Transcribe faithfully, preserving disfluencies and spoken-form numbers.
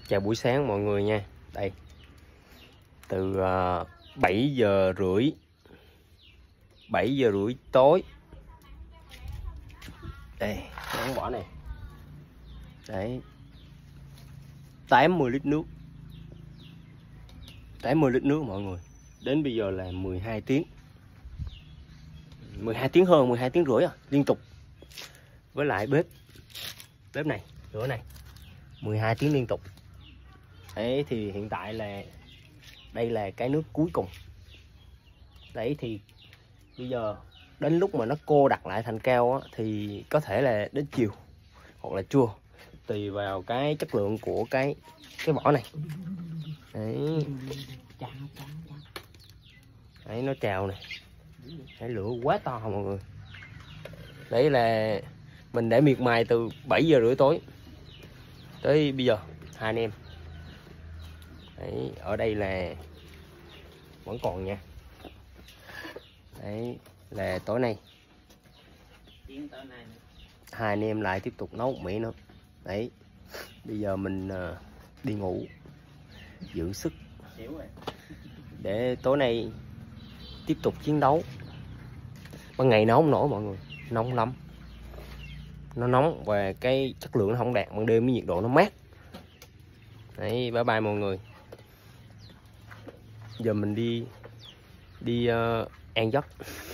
Chào buổi sáng mọi người nha. Đây, từ uh, bảy giờ rưỡi bảy giờ rưỡi tối. Đây, nóng bỏ này. Đấy, tám mươi lít nước tám mươi lít nước mọi người. Đến bây giờ là mười hai tiếng mười hai tiếng hơn, mười hai tiếng rưỡi à, liên tục. Với lại bếp Bếp này, lửa này mười hai tiếng liên tục. Đấy thì hiện tại là đây là cái nước cuối cùng. Đấy thì bây giờ đến lúc mà nó cô đặc lại thành cao á, thì có thể là đến chiều hoặc là trưa, tùy vào cái chất lượng của cái cái vỏ này. Đấy, Đấy nó trào này. Đấy, lửa quá to mọi người. Đấy là mình để miệt mài từ bảy giờ rưỡi tối tới bây giờ hai anh em. Đấy, ở đây là vẫn còn nha. Đấy là tối nay hai anh em lại tiếp tục nấu một mẻ nữa. Đấy, bây giờ mình uh, đi ngủ dưỡng sức để tối nay tiếp tục chiến đấu. Ban ngày nấu không nổi mọi người, nóng lắm, nó nóng và cái chất lượng nó không đạt. Ban đêm cái nhiệt độ nó mát. Đấy, bye bye mọi người. Giờ mình đi đi uh, ăn giấc.